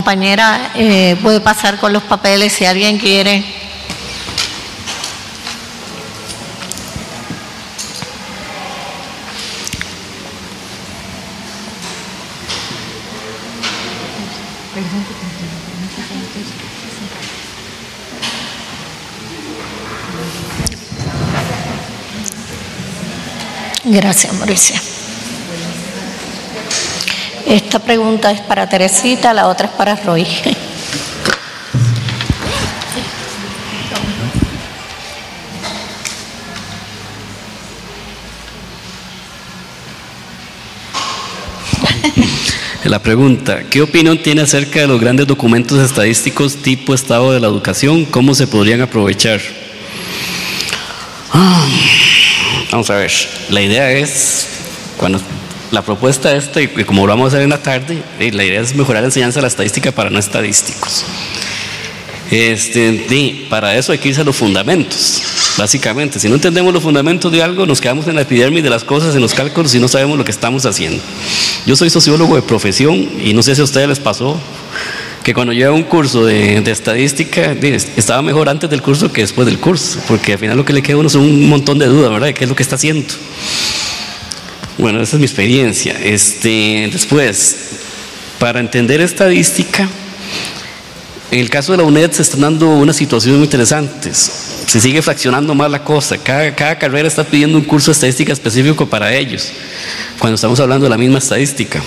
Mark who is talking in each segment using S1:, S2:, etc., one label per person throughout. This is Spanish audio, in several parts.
S1: compañera puede pasar con los papeles si alguien quiere. Gracias, Mauricia. Esta pregunta es para Teresita, la otra es para Roy.
S2: La pregunta: ¿qué opinión tiene acerca de los grandes documentos estadísticos tipo estado de la educación? ¿Cómo se podrían aprovechar? Vamos a ver, la idea es, cuando la propuesta esta, y como lo vamos a hacer en la tarde, la idea es mejorar la enseñanza de la estadística para no estadísticos. Para eso hay que irse a los fundamentos, básicamente. Si no entendemos los fundamentos de algo, nos quedamos en la epidermis de las cosas, en los cálculos, y no sabemos lo que estamos haciendo. Yo soy sociólogo de profesión, y no sé si a ustedes les pasó que cuando yo iba a un curso de estadística, estaba mejor antes del curso que después del curso, porque al final lo que le queda a uno son un montón de dudas, ¿verdad?, de qué es lo que está haciendo. Bueno, esa es mi experiencia. Después, para entender estadística, en el caso de la UNED se están dando unas situaciones muy interesantes. Se sigue fraccionando más la cosa. Cada carrera está pidiendo un curso de estadística específico para ellos, cuando estamos hablando de la misma estadística.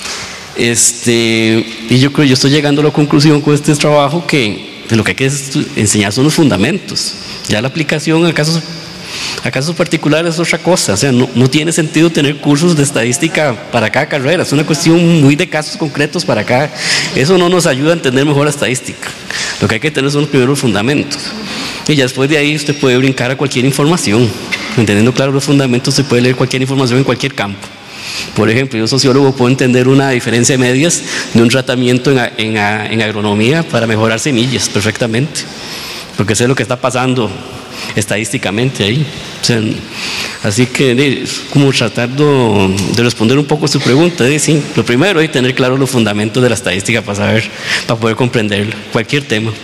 S2: Y yo creo, yo estoy llegando a la conclusión con este trabajo que de lo que hay que enseñar son los fundamentos. Ya la aplicación a casos particulares es otra cosa. O sea, no tiene sentido tener cursos de estadística para cada carrera. Es una cuestión muy de casos concretos para cada. Eso no nos ayuda a entender mejor la estadística. Lo que hay que tener son los primeros fundamentos. Y ya después de ahí usted puede brincar a cualquier información. Entendiendo claro los fundamentos, se puede leer cualquier información en cualquier campo. Por ejemplo, yo sociólogo puedo entender una diferencia de medias de un tratamiento en agronomía para mejorar semillas perfectamente, porque sé lo que está pasando estadísticamente ahí. O sea, así que es como tratar de responder un poco a su pregunta. Sí, lo primero es tener claro los fundamentos de la estadística para poder comprender cualquier tema.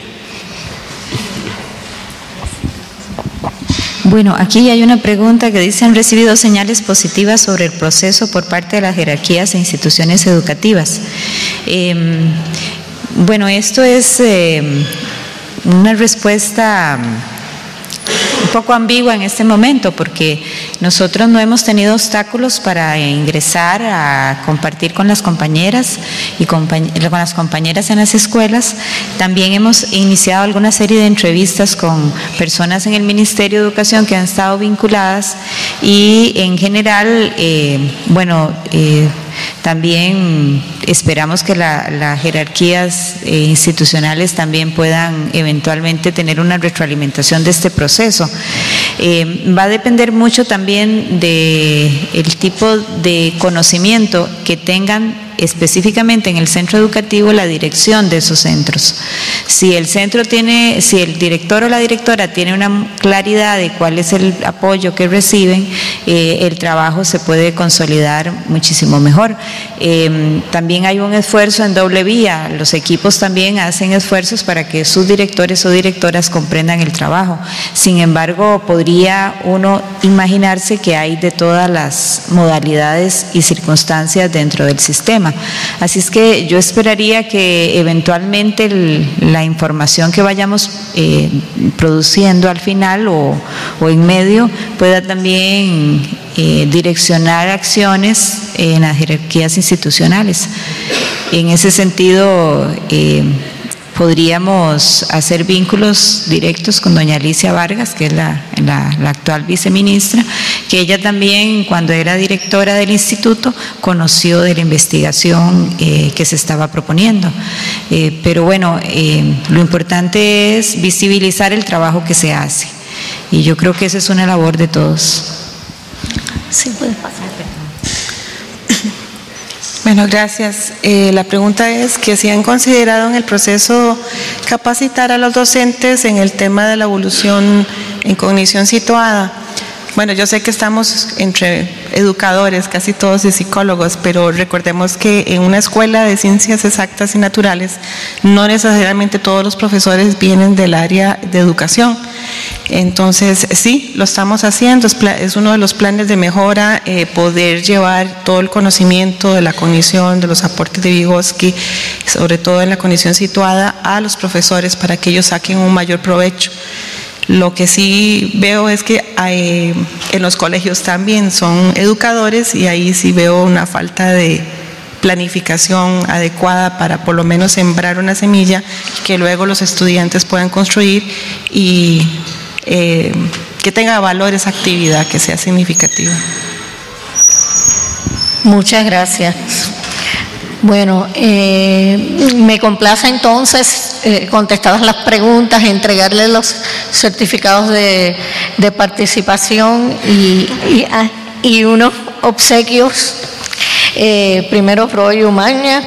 S3: Bueno, aquí hay una pregunta que dice: ¿han recibido señales positivas sobre el proceso por parte de las jerarquías e instituciones educativas? Bueno, esto es una respuesta un poco ambigua en este momento, porque nosotros no hemos tenido obstáculos para ingresar a compartir con las compañeras y con las compañeras en las escuelas. También hemos iniciado alguna serie de entrevistas con personas en el Ministerio de Educación que han estado vinculadas, y en general, también esperamos que las jerarquías institucionales también puedan eventualmente tener una retroalimentación de este proceso. Va a depender mucho también del tipo de conocimiento que tengan específicamente en el centro educativo la dirección de esos centros. Si el director o la directora tiene una claridad de cuál es el apoyo que reciben, el trabajo se puede consolidar muchísimo mejor. También hay un esfuerzo en doble vía. Los equipos también hacen esfuerzos para que sus directores o directoras comprendan el trabajo. Sin embargo, podría uno imaginarse que hay de todas las modalidades y circunstancias dentro del sistema. Así es que yo esperaría que eventualmente la información que vayamos produciendo al final o en medio pueda también direccionar acciones en las jerarquías institucionales. En ese sentido, podríamos hacer vínculos directos con doña Alicia Vargas, que es la actual viceministra, que ella también, cuando era directora del instituto, conoció de la investigación que se estaba proponiendo. Pero bueno, lo importante es visibilizar el trabajo que se hace, y yo creo que esa es una labor de todos.
S1: Sí, puedes pasar.
S4: Bueno, gracias. La pregunta es que si han considerado en el proceso capacitar a los docentes en el tema de la evolución en cognición situada. Bueno, yo sé que estamos entre educadores, casi todos y psicólogos, pero recordemos que en una escuela de ciencias exactas y naturales no necesariamente todos los profesores vienen del área de educación. Entonces, sí, lo estamos haciendo, es uno de los planes de mejora, poder llevar todo el conocimiento de la cognición, de los aportes de Vygotsky, sobre todo en la cognición situada, a los profesores para que ellos saquen un mayor provecho. Lo que sí veo es que en los colegios también son educadores y ahí sí veo una falta de planificación adecuada para por lo menos sembrar una semilla que luego los estudiantes puedan construir y que tenga valor esa actividad, que sea significativa.
S1: Muchas gracias. Bueno, me complace entonces, contestadas las preguntas, entregarle los certificados de participación y unos obsequios. Primero, Roy Umaña.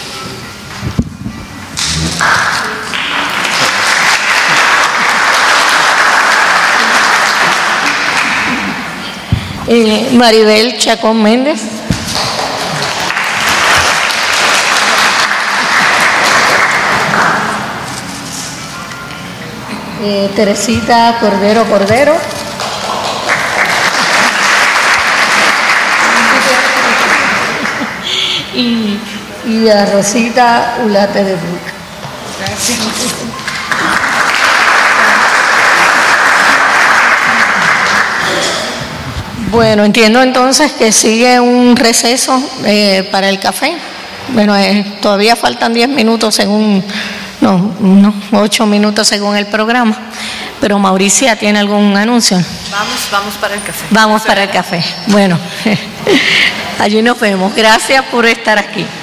S1: Maribel Chacón Méndez. Teresita Cordero. Y a Rosita Ulate de Bruc.
S4: Gracias.
S1: Bueno, entiendo entonces que sigue un receso para el café. Bueno, todavía faltan 10 minutos según... No, 8 minutos según el programa. Pero Mauricia, ¿tiene algún anuncio?
S5: Vamos para el café.
S1: Vamos para el café. Bueno, allí nos vemos. Gracias por estar aquí.